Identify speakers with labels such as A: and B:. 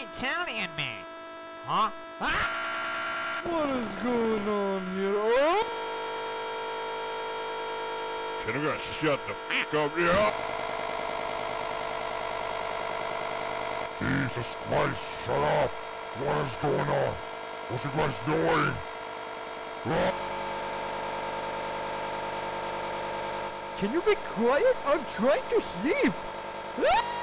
A: Italian man. Huh? Ah!
B: What is going on here? Oh!
C: Can you guys shut the f*** up? Yeah!
D: Jesus Christ, shut up! What is going on? What's you guys doing?
B: Can you be quiet? I'm trying to sleep!